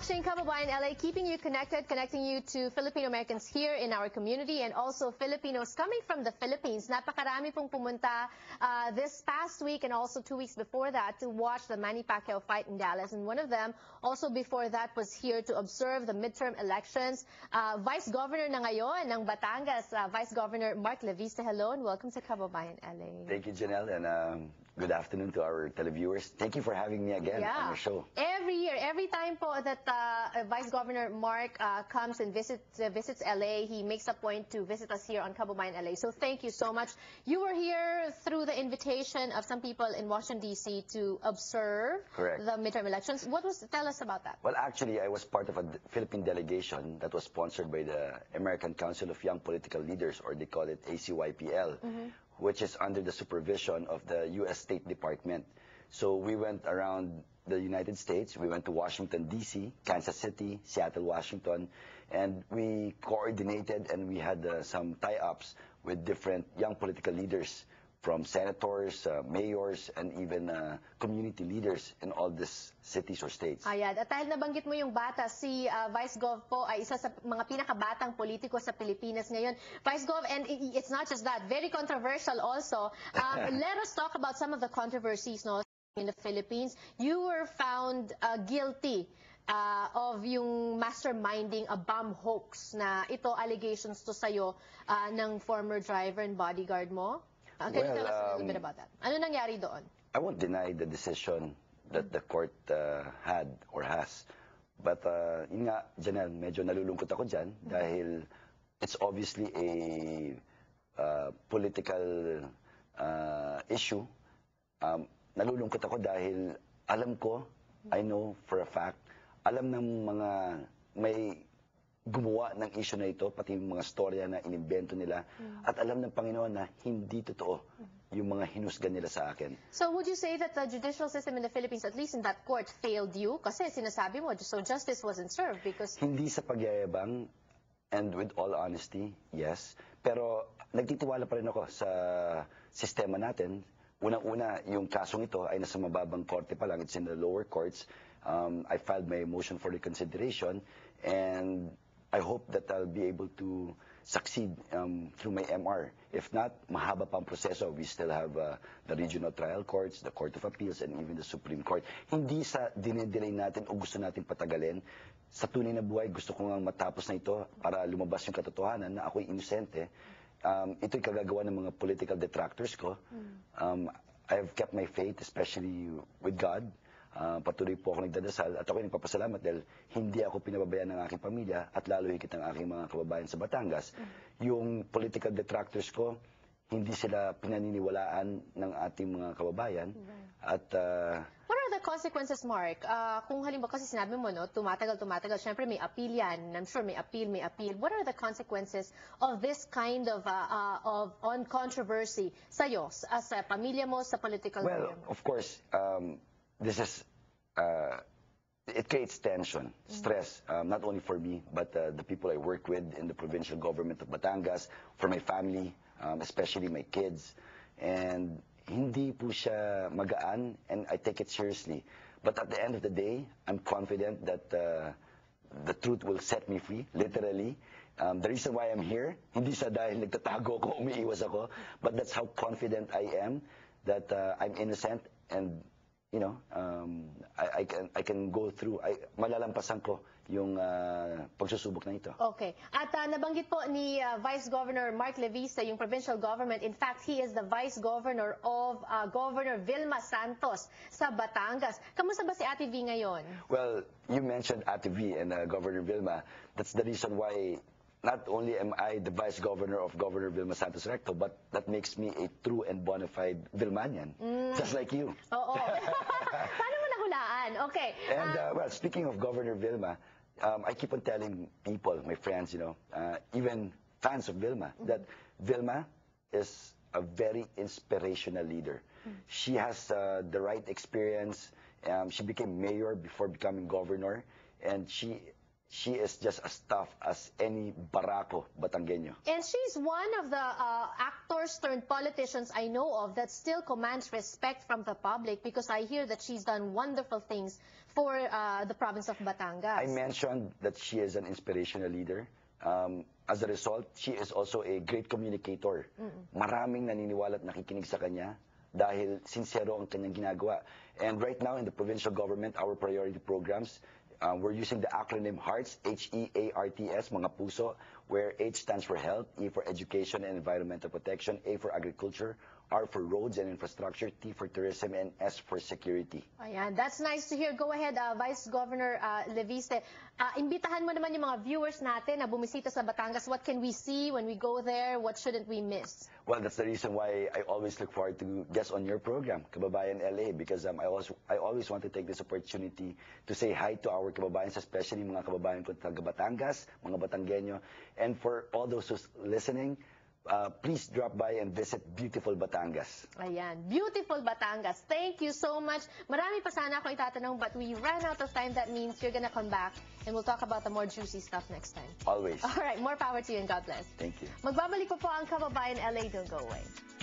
watching Kababayan LA, keeping you connected, connecting you to Filipino Americans here in our community and also Filipinos coming from the Philippines. Napakarami pong pumunta this past week and also 2 weeks before that to watch the Manny Pacquiao fight in Dallas. And one of them, also before that, was here to observe the midterm elections. Vice Governor na ngayon ng Batangas, Vice Governor Mark Levista. Hello and welcome to Kababayan LA. Thank you, Janelle, and good afternoon to our televiewers. Thank you for having me again on your show. Every year, every time po that Vice Governor Mark comes and visits LA, he makes a point to visit us here on Kababayan LA. So thank you so much. You were here through the invitation of some people in Washington, D.C. to observe the midterm elections. Tell us about that. Well, actually, I was part of a Philippine delegation that was sponsored by the American Council of Young Political Leaders, or they call it ACYPL, which is under the supervision of the U.S. State Department. So we went around the United States. We went to Washington, D.C., Kansas City, Seattle, Washington, and we coordinated and we had some tie-ups with different young political leaders, from senators, mayors, and even community leaders in all these cities or states. Ayan. At dahil nabanggit mo yung bata, si Vice Gov po ay isa sa mga pinakabatang politiko sa Pilipinas ngayon. Vice Gov, and it's not just that, very controversial also. Let us talk about some of the controversies in the Philippines. You were found guilty of yung masterminding a bomb hoax na ito allegations to sa'yo ng former driver and bodyguard mo. Can you tell us a little bit about that? Ano nangyari doon? I won't deny the decision that the court had or has. But yun nga, Janelle, medyo nalulungkot ako dyan dahil it's obviously a political issue. Nalulungkot ako dahil alam ko, I know for a fact, alam ng mga may gumawa ng issue na ito, pati yung mga storya na inimbento nila, at alam ng Panginoon na hindi totoo yung mga hinusgan nila sa akin. So would you say that the judicial system in the Philippines, at least in that court, failed you? Kasi sinasabi mo, so justice wasn't served because... Hindi sa pagyayabang, and with all honesty, yes. Pero nagtitiwala pa rin ako sa sistema natin. Unang-una, yung kasong ito ay nasa mababang korte pa lang. It's in the lower courts. I filed my motion for reconsideration, and I hope that I'll be able to succeed through my MR. If not, mahaba pang proseso. We still have the regional trial courts, the Court of Appeals, and even the Supreme Court. Hindi sa dinedelay natin o gusto natin patagalin. Sa tunay na buhay, gusto ko nga matapos na ito para lumabas yung katotohanan na ako'y inosente. Ito'y kagagawa ng mga political detractors ko. I have kept my faith, especially with God. Patuloy po ako nagdadasal at ako'y nagpapasalamat dahil hindi ako pinababayaan ng aking pamilya at lalo higit ang aking mga kababayan sa Batangas. Yung political detractors ko, hindi sila pinaniniwalaan ng ating mga kababayan. At what are the consequences, Mark? Kung halimbawa kasi sinabi mo, tumatagal, syempre may appeal yan. I'm sure may appeal. What are the consequences of this kind of on controversy sa'yo, sa pamilya mo, sa political career mo? Well, of course, this is, it creates tension, stress, not only for me, but the people I work with in the provincial government of Batangas, for my family, especially my kids. And hindi po siya magaan, and I take it seriously. But at the end of the day, I'm confident that the truth will set me free, literally. The reason why I'm here, hindi sa dahil nagtatago ko, umiiwas ako, but that's how confident I am that I'm innocent, and you know, I can go through, malalampasan ko yung pagsusubok na ito. Okay. At nabanggit po ni Vice Governor Mark Levista yung provincial government. In fact, he is the Vice Governor of Governor Vilma Santos sa Batangas. Kamusta ba si Ate V ngayon? Well, you mentioned Ate V and Governor Vilma. That's the reason why not only am I the Vice Governor of Governor Vilma Santos Recto, but that makes me a true and bona fide Vilmanian, just like you. Oo. Paano mo nahulaan? Okay. And well, speaking of Governor Vilma, I keep on telling people, my friends, you know, even fans of Vilma, that Vilma is a very inspirational leader. She has the right experience. She became mayor before becoming governor, and she she is just as tough as any Barako Batangueño. And she's one of the actors turned politicians I know of that still commands respect from the public, because I hear that she's done wonderful things for the province of Batangas. I mentioned that she is an inspirational leader. As a result, she is also a great communicator. Maraming naniniwala at nakikinig sa kanya dahil sincero ang kanyang ginagawa. And right now in the provincial government, our priority programs, we're using the acronym HEARTS, H-E-A-R-T-S, mga puso, where H stands for health, E for education and environmental protection, A for agriculture, R for roads and infrastructure, T for tourism, and S for security. Ayan, that's nice to hear. Go ahead, Vice Governor Leviste. Imbitahan mo naman yung mga viewers natin na bumisita sa Batangas. What can we see when we go there? What shouldn't we miss? Well, that's the reason why I always look forward to guests on your program, Kababayan LA, because I always want to take this opportunity to say hi to our kababayans, especially mga kababayan ko taga Batangas, mga Batanggenyo, and for all those who's listening, please drop by and visit beautiful Batangas. Ayan, beautiful Batangas. Thank you so much. Marami pa sana ako itatanong, but we ran out of time. That means you're gonna come back and we'll talk about the more juicy stuff next time. Always. All right, more power to you and God bless. Thank you. Magbabalik po ang Kababayan LA. Don't go away.